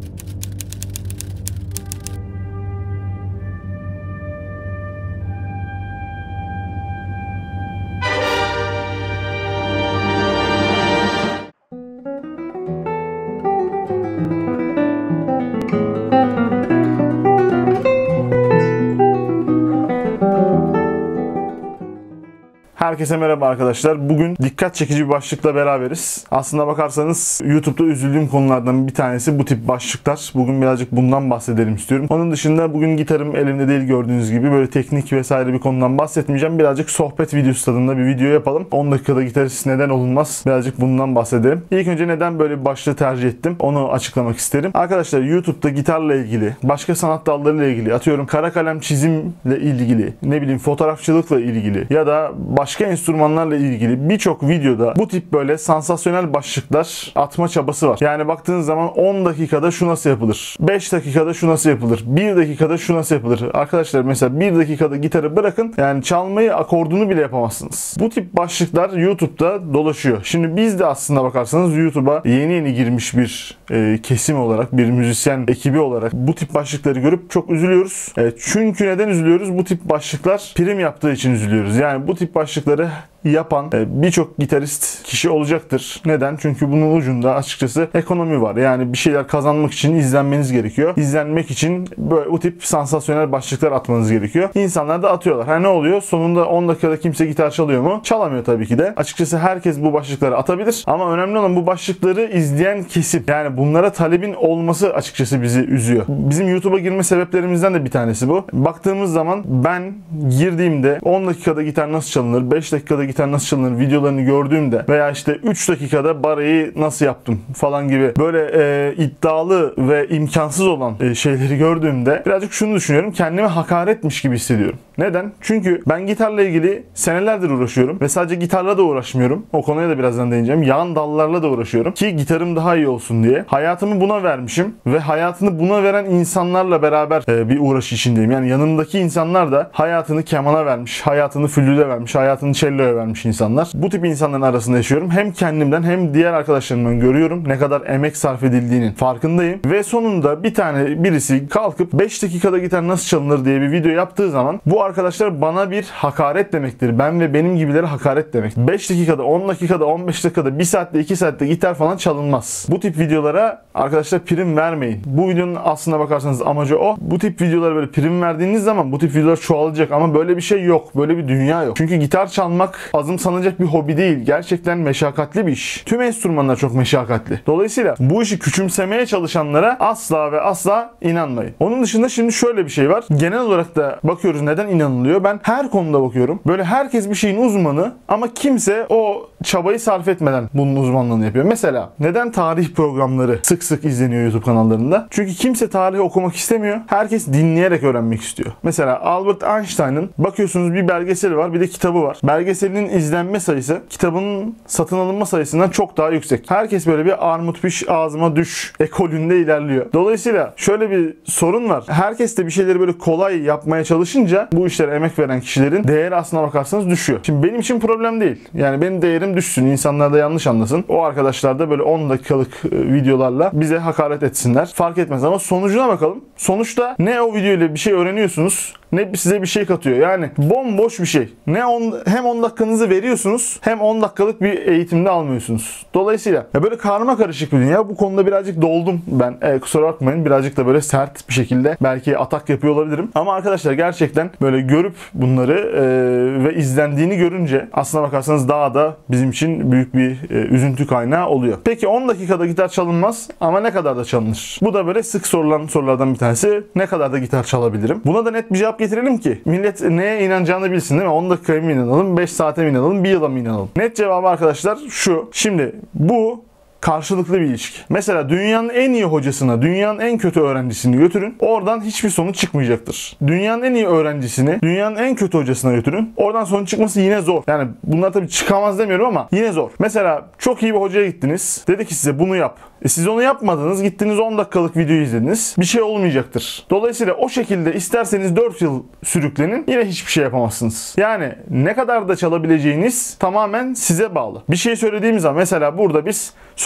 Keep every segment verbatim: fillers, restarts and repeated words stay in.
Herkese merhaba arkadaşlar. Bugün dikkat çekici bir başlıkla beraberiz. Aslına bakarsanız YouTube'da üzüldüğüm konulardan bir tanesi bu tip başlıklar. Bugün birazcık bundan bahsedelim istiyorum. Onun dışında bugün gitarım elimde değil, gördüğünüz gibi böyle teknik vesaire bir konudan bahsetmeyeceğim. Birazcık sohbet videosu tadında bir video yapalım. on dakikada gitarist neden olunmaz? Birazcık bundan bahsedelim. İlk önce neden böyle bir başlığı tercih ettim? Onu açıklamak isterim. Arkadaşlar YouTube'da gitarla ilgili, başka sanat dallarıyla ilgili, atıyorum kara kalem çizimle ilgili, ne bileyim fotoğrafçılıkla ilgili ya da başka enstrümanlarla ilgili birçok videoda bu tip böyle sansasyonel başlıklar atma çabası var. Yani baktığınız zaman on dakikada şu nasıl yapılır? beş dakikada şu nasıl yapılır? bir dakikada şu nasıl yapılır? Arkadaşlar mesela bir dakikada gitarı bırakın, yani çalmayı, akordunu bile yapamazsınız. Bu tip başlıklar YouTube'da dolaşıyor. Şimdi biz de aslında bakarsanız YouTube'a yeni yeni girmiş bir e, kesim olarak, bir müzisyen ekibi olarak bu tip başlıkları görüp çok üzülüyoruz. E, çünkü neden üzülüyoruz? Bu tip başlıklar prim yaptığı için üzülüyoruz. Yani bu tip başlıkları yapan birçok gitarist kişi olacaktır. Neden? Çünkü bunun ucunda açıkçası ekonomi var. Yani bir şeyler kazanmak için izlenmeniz gerekiyor. İzlenmek için böyle o tip sansasyonel başlıklar atmanız gerekiyor. İnsanlar da atıyorlar. Ha ne oluyor? Sonunda on dakikada kimse gitar çalıyor mu? Çalamıyor tabii ki de. Açıkçası herkes bu başlıkları atabilir. Ama önemli olan bu başlıkları izleyen kesim. Yani bunlara talebin olması açıkçası bizi üzüyor. Bizim YouTube'a girme sebeplerimizden de bir tanesi bu. Baktığımız zaman ben girdiğimde on dakikada gitar nasıl çalınır? beş dakikada gitar nasıl çalınır videolarını gördüğümde veya işte üç dakikada barayı nasıl yaptım falan gibi böyle e, iddialı ve imkansız olan e, şeyleri gördüğümde birazcık şunu düşünüyorum. Kendime hakaretmiş gibi hissediyorum. Neden? Çünkü ben gitarla ilgili senelerdir uğraşıyorum ve sadece gitarla da uğraşmıyorum. O konuya da birazdan değineceğim. Yan dallarla da uğraşıyorum ki gitarım daha iyi olsun diye. Hayatımı buna vermişim ve hayatını buna veren insanlarla beraber e, bir uğraş içindeyim. Yani yanımdaki insanlar da hayatını kemana vermiş, hayatını flüte vermiş, hayatını cello'ya vermiş insanlar. Bu tip insanların arasında yaşıyorum. Hem kendimden hem diğer arkadaşlarımdan görüyorum ne kadar emek sarf edildiğinin farkındayım. Ve sonunda bir tane birisi kalkıp beş dakikada gitar nasıl çalınır diye bir video yaptığı zaman bu arkadaşlar bana bir hakaret demektir. Ben ve benim gibilere hakaret demek. beş dakikada, on dakikada, on beş dakikada, bir saatte, iki saatte gitar falan çalınmaz. Bu tip videolara arkadaşlar prim vermeyin. Bu videonun aslına bakarsanız amacı o. Bu tip videolara böyle prim verdiğiniz zaman bu tip videolar çoğalacak ama böyle bir şey yok. Böyle bir dünya yok. Çünkü gitar çalmak azımsanacak bir hobi değil. Gerçekten meşakkatli bir iş. Tüm enstrümanlar çok meşakkatli. Dolayısıyla bu işi küçümsemeye çalışanlara asla ve asla inanmayın. Onun dışında şimdi şöyle bir şey var. Genel olarak da bakıyoruz neden inanılıyor. Ben her konuda bakıyorum. Böyle herkes bir şeyin uzmanı ama kimse o çabayı sarf etmeden bunun uzmanlığını yapıyor. Mesela neden tarih programları sık sık izleniyor YouTube kanallarında? Çünkü kimse tarihi okumak istemiyor. Herkes dinleyerek öğrenmek istiyor. Mesela Albert Einstein'ın bakıyorsunuz bir belgeseli var, bir de kitabı var. Belgeselinin izlenme sayısı kitabının satın alınma sayısından çok daha yüksek. Herkes böyle bir armut piş ağzıma düş ekolünde ilerliyor. Dolayısıyla şöyle bir sorun var. Herkes de bir şeyleri böyle kolay yapmaya çalışınca bu işlere emek veren kişilerin değeri aslına bakarsanız düşüyor. Şimdi benim için problem değil. Yani benim değerim düşsün. İnsanlar da yanlış anlasın. O arkadaşlar da böyle on dakikalık videolarla bize hakaret etsinler. Fark etmez ama sonucuna bakalım. Sonuçta ne o videoyla bir şey öğreniyorsunuz ne size bir şey katıyor. Yani bomboş bir şey. Ne on, hem on dakikanızı veriyorsunuz hem on dakikalık bir eğitimde almıyorsunuz. Dolayısıyla ya böyle karma karışık bir dünya. Bu konuda birazcık doldum ben. E, kusura bakmayın. Birazcık da böyle sert bir şekilde belki atak yapıyor olabilirim. Ama arkadaşlar gerçekten böyle görüp bunları e, ve izlendiğini görünce aslına bakarsanız daha da bizim için büyük bir e, üzüntü kaynağı oluyor. Peki on dakikada gitar çalınmaz ama ne kadar da çalınır? Bu da böyle sık sorulan sorulardan bir tanesi. Ne kadar da gitar çalabilirim? Buna da net bir cevap getirelim ki millet neye inanacağını bilsin, değil mi? on dakikaya mı inanalım, beş saate mi inanalım, bir yıla mı inanalım? Net cevabı arkadaşlar şu. Şimdi bu karşılıklı bir ilişki. Mesela dünyanın en iyi hocasına, dünyanın en kötü öğrencisini götürün. Oradan hiçbir sonuç çıkmayacaktır. Dünyanın en iyi öğrencisini, dünyanın en kötü hocasına götürün. Oradan sonuç çıkması yine zor. Yani bunlar tabii çıkamaz demiyorum ama yine zor. Mesela çok iyi bir hocaya gittiniz. Dedi ki size bunu yap. E siz onu yapmadınız. Gittiniz on dakikalık videoyu izlediniz. Bir şey olmayacaktır. Dolayısıyla o şekilde isterseniz dört yıl sürüklenin. Yine hiçbir şey yapamazsınız. Yani ne kadar da çalabileceğiniz tamamen size bağlı. Bir şey söylediğimiz zaman mesela burada biz sol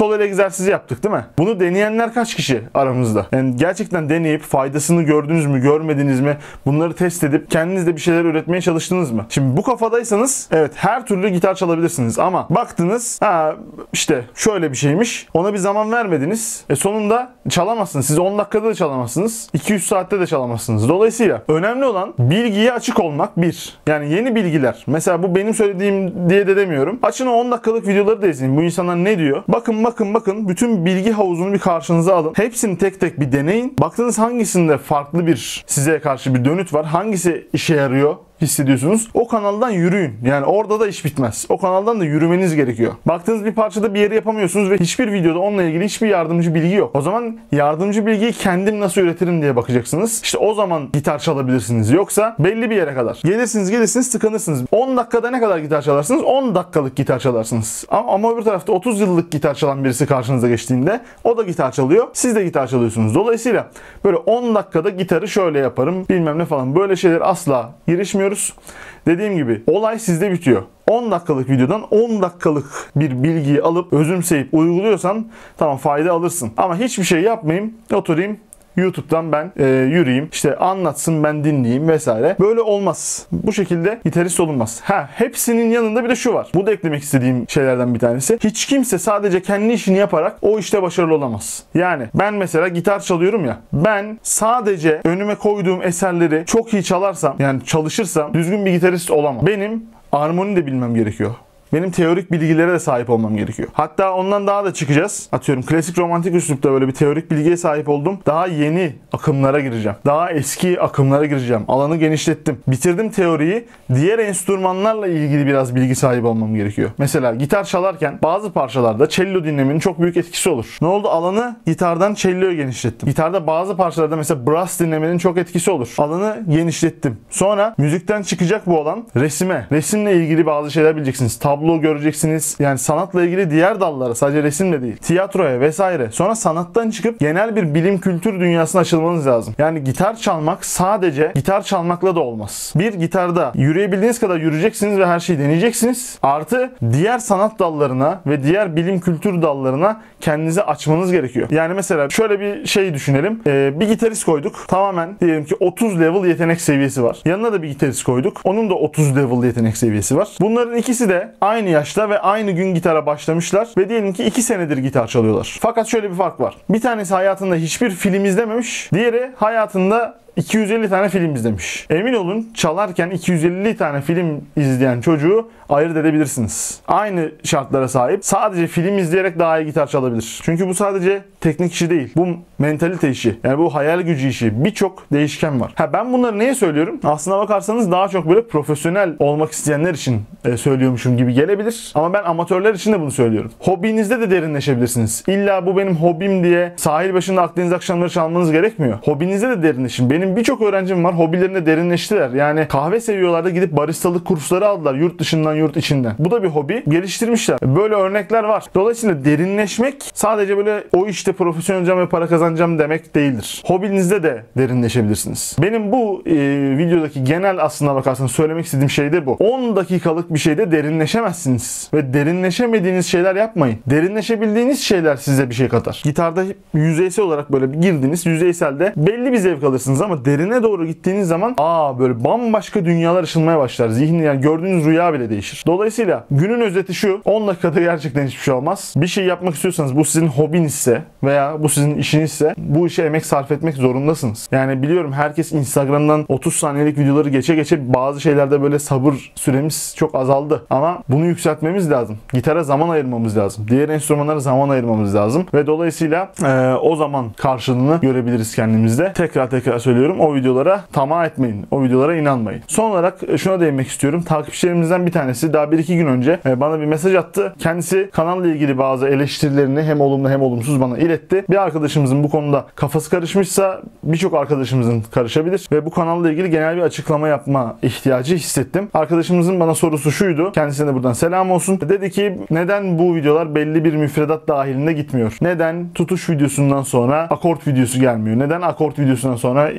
sol el egzersizi yaptık değil mi? Bunu deneyenler kaç kişi aramızda? Yani gerçekten deneyip faydasını gördünüz mü, görmediniz mi? Bunları test edip kendiniz de bir şeyler üretmeye çalıştınız mı? Şimdi bu kafadaysanız evet her türlü gitar çalabilirsiniz ama baktınız ha işte şöyle bir şeymiş. Ona bir zaman vermediniz. E sonunda çalamazsınız. Siz on dakikada da çalamazsınız. iki yüz saatte de çalamazsınız. Dolayısıyla önemli olan bilgiye açık olmak bir. Yani yeni bilgiler. Mesela bu benim söylediğim diye de demiyorum. Açın o on dakikalık videoları da izleyin. Bu insanlar ne diyor? Bakın bakın bakın. Bütün bilgi havuzunu bir karşınıza alın. Hepsini tek tek bir deneyin. Baktınız hangisinde farklı bir size karşı bir dönüt var. Hangisi işe yarıyor hissediyorsunuz. O kanaldan yürüyün. Yani orada da iş bitmez. O kanaldan da yürümeniz gerekiyor. Baktığınız bir parçada bir yeri yapamıyorsunuz ve hiçbir videoda onunla ilgili hiçbir yardımcı bilgi yok. O zaman yardımcı bilgiyi kendim nasıl üretirim diye bakacaksınız. İşte o zaman gitar çalabilirsiniz. Yoksa belli bir yere kadar. Gelirsiniz gelirsiniz tıkanırsınız. on dakikada ne kadar gitar çalarsınız? on dakikalık gitar çalarsınız. Ama, ama öbür tarafta otuz yıllık gitar çalan birisi karşınıza geçtiğinde o da gitar çalıyor. Siz de gitar çalıyorsunuz. Dolayısıyla böyle on dakikada gitarı şöyle yaparım bilmem ne falan. Böyle şeyler asla girişmiyoruz. Dediğim gibi olay sizde bitiyor. on dakikalık videodan on dakikalık bir bilgiyi alıp özümseyip uyguluyorsan tamam fayda alırsın. Ama hiçbir şey yapmayayım, oturayım YouTube'dan ben e, yürüyeyim, işte anlatsın ben dinleyeyim vesaire. Böyle olmaz. Bu şekilde gitarist olunmaz. Ha, hepsinin yanında bir de şu var. Bu da eklemek istediğim şeylerden bir tanesi. Hiç kimse sadece kendi işini yaparak o işte başarılı olamaz. Yani ben mesela gitar çalıyorum ya. Ben sadece önüme koyduğum eserleri çok iyi çalarsam, yani çalışırsam düzgün bir gitarist olamam. Benim armoni de bilmem gerekiyor. Benim teorik bilgilere de sahip olmam gerekiyor. Hatta ondan daha da çıkacağız. Atıyorum klasik romantik üslupta böyle bir teorik bilgiye sahip oldum. Daha yeni akımlara gireceğim. Daha eski akımlara gireceğim. Alanı genişlettim. Bitirdim teoriyi. Diğer enstrümanlarla ilgili biraz bilgi sahibi olmam gerekiyor. Mesela gitar çalarken bazı parçalarda cello dinlemenin çok büyük etkisi olur. Ne oldu? Alanı gitardan cello'ya genişlettim. Gitarda bazı parçalarda mesela brass dinlemenin çok etkisi olur. Alanı genişlettim. Sonra müzikten çıkacak bu alan resime. Resimle ilgili bazı şeyler bileceksiniz. Tablo göreceksiniz. Yani sanatla ilgili diğer dallara, sadece resimle değil, tiyatroya vesaire. Sonra sanattan çıkıp genel bir bilim kültür dünyasına açılmanız lazım. Yani gitar çalmak sadece gitar çalmakla da olmaz. Bir gitarda yürüyebildiğiniz kadar yürüyeceksiniz ve her şeyi deneyeceksiniz. Artı diğer sanat dallarına ve diğer bilim kültür dallarına kendinizi açmanız gerekiyor. Yani mesela şöyle bir şey düşünelim. Ee, bir gitarist koyduk. Tamamen diyelim ki otuz level yetenek seviyesi var. Yanına da bir gitarist koyduk. Onun da otuz level yetenek seviyesi var. Bunların ikisi de aynı yaşta ve aynı gün gitara başlamışlar ve diyelim ki iki senedir gitar çalıyorlar. Fakat şöyle bir fark var. Bir tanesi hayatında hiçbir film izlememiş. Diğeri hayatında iki yüz elli tane film izlemiş. Emin olun çalarken iki yüz elli tane film izleyen çocuğu ayırt edebilirsiniz. Aynı şartlara sahip. Sadece film izleyerek daha iyi gitar çalabilir. Çünkü bu sadece teknik işi değil. Bu mentalite işi. Yani bu hayal gücü işi. Birçok değişken var. Ha, ben bunları neye söylüyorum? Aslına bakarsanız daha çok böyle profesyonel olmak isteyenler için e, söylüyormuşum gibi gelebilir. Ama ben amatörler için de bunu söylüyorum. Hobinizde de derinleşebilirsiniz. İlla bu benim hobim diye sahil başında Akdeniz akşamları çalmanız gerekmiyor. Hobinizde de derinleşin. Benim birçok öğrencim var. Hobilerinde derinleştiler. Yani kahve seviyorlardı. Gidip baristalık kursları aldılar. Yurt dışından, yurt içinden. Bu da bir hobi. Geliştirmişler. Böyle örnekler var. Dolayısıyla derinleşmek sadece böyle o işte profesyonel olacağım ve para kazanacağım demek değildir. Hobinizde de derinleşebilirsiniz. Benim bu e, videodaki genel aslına bakarsanız söylemek istediğim şey de bu. on dakikalık bir şeyde derinleşemezsiniz. Ve derinleşemediğiniz şeyler yapmayın. Derinleşebildiğiniz şeyler size bir şey katar. Gitarda yüzeysel olarak böyle bir girdiniz. Yüzeyselde belli bir zevk alırsınız ama derine doğru gittiğiniz zaman aa böyle bambaşka dünyalar ışılmaya başlar. Zihni, yani gördüğünüz rüya bile değişir. Dolayısıyla günün özeti şu: on dakikada gerçekten hiçbir şey olmaz. Bir şey yapmak istiyorsanız, bu sizin hobinizse veya bu sizin işinizse, bu işe emek sarf etmek zorundasınız. Yani biliyorum herkes Instagram'dan otuz saniyelik videoları geçe geçe bazı şeylerde böyle sabır süremiz çok azaldı. Ama bunu yükseltmemiz lazım. Gitara zaman ayırmamız lazım. Diğer enstrümanlara zaman ayırmamız lazım. Ve dolayısıyla e, o zaman karşılığını görebiliriz kendimizde. Tekrar tekrar söylüyorum. O videolara tamah etmeyin. O videolara inanmayın. Son olarak şuna değinmek istiyorum. Takipçilerimizden bir tanesi daha bir iki gün önce bana bir mesaj attı. Kendisi kanalla ilgili bazı eleştirilerini hem olumlu hem olumsuz bana iletti. Bir arkadaşımızın bu konuda kafası karışmışsa birçok arkadaşımızın karışabilir ve bu kanalla ilgili genel bir açıklama yapma ihtiyacı hissettim. Arkadaşımızın bana sorusu şuydu. Kendisine de buradan selam olsun. Dedi ki neden bu videolar belli bir müfredat dahilinde gitmiyor? Neden tutuş videosundan sonra akort videosu gelmiyor? Neden akort videosundan sonra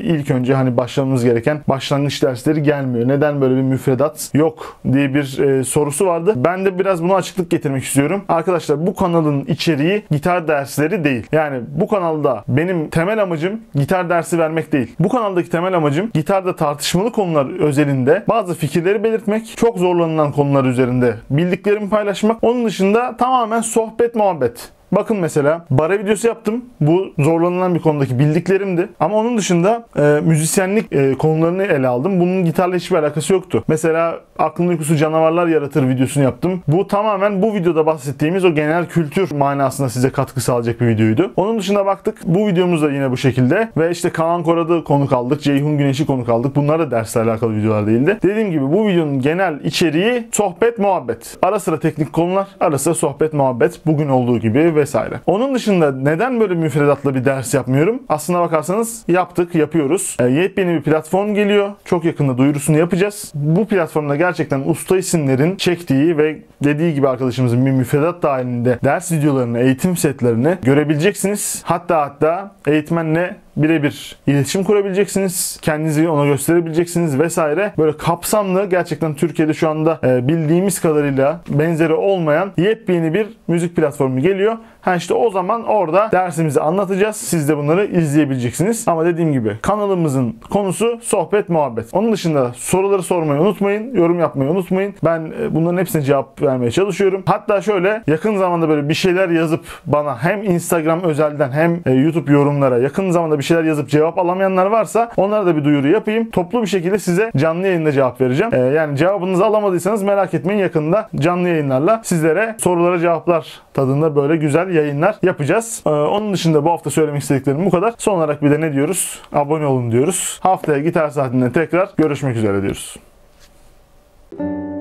ilk önce hani başlamamız gereken başlangıç dersleri gelmiyor. Neden böyle bir müfredat yok diye bir e, sorusu vardı. Ben de biraz buna açıklık getirmek istiyorum. Arkadaşlar bu kanalın içeriği gitar dersleri değil. Yani bu kanalda benim temel amacım gitar dersi vermek değil. Bu kanaldaki temel amacım gitarda tartışmalı konular özelinde bazı fikirleri belirtmek, çok zorlanılan konular üzerinde bildiklerimi paylaşmak. Onun dışında tamamen sohbet, muhabbet. Bakın mesela bara videosu yaptım. Bu zorlanılan bir konudaki bildiklerimdi. Ama onun dışında e, müzisyenlik e, konularını ele aldım. Bunun gitarla hiçbir alakası yoktu. Mesela aklın uykusu canavarlar yaratır videosunu yaptım. Bu tamamen bu videoda bahsettiğimiz o genel kültür manasında size katkı sağlayacak bir videoydu. Onun dışında baktık. Bu videomuz da yine bu şekilde. Ve işte Kaan Korad'ı konuk aldık. Ceyhun Güneş'i konuk aldık. Bunlar da dersle alakalı videolar değildi. Dediğim gibi bu videonun genel içeriği sohbet, muhabbet. Ara sıra teknik konular, ara sıra sohbet, muhabbet. Bugün olduğu gibi vesaire. Onun dışında neden böyle müfredatla bir ders yapmıyorum? Aslına bakarsanız yaptık, yapıyoruz. E, yepyeni bir platform geliyor. Çok yakında duyurusunu yapacağız. Bu platformda gerçekten usta isimlerin çektiği ve dediği gibi arkadaşımızın bir müfredat dahilinde ders videolarını, eğitim setlerini görebileceksiniz. Hatta hatta eğitmenle birebir iletişim kurabileceksiniz. Kendinizi ona gösterebileceksiniz vesaire. Böyle kapsamlı, gerçekten Türkiye'de şu anda e, bildiğimiz kadarıyla benzeri olmayan yepyeni bir müzik platformu geliyor. Ha işte o zaman orada dersimizi anlatacağız. Siz de bunları izleyebileceksiniz. Ama dediğim gibi kanalımızın konusu sohbet, muhabbet. Onun dışında soruları sormayı unutmayın. Yorum yapmayı unutmayın. Ben e, bunların hepsine cevap vermeye çalışıyorum. Hatta şöyle yakın zamanda böyle bir şeyler yazıp bana hem Instagram özelden hem e, YouTube yorumlara yakın zamanda bir şeyler yazıp cevap alamayanlar varsa onlara da bir duyuru yapayım. Toplu bir şekilde size canlı yayında cevap vereceğim. Ee, yani cevabınızı alamadıysanız merak etmeyin, yakında canlı yayınlarla sizlere sorulara cevaplar tadında böyle güzel yayınlar yapacağız. Ee, onun dışında bu hafta söylemek istediklerim bu kadar. Son olarak bir de ne diyoruz? Abone olun diyoruz. Haftaya Gitar Saati'nde tekrar görüşmek üzere diyoruz.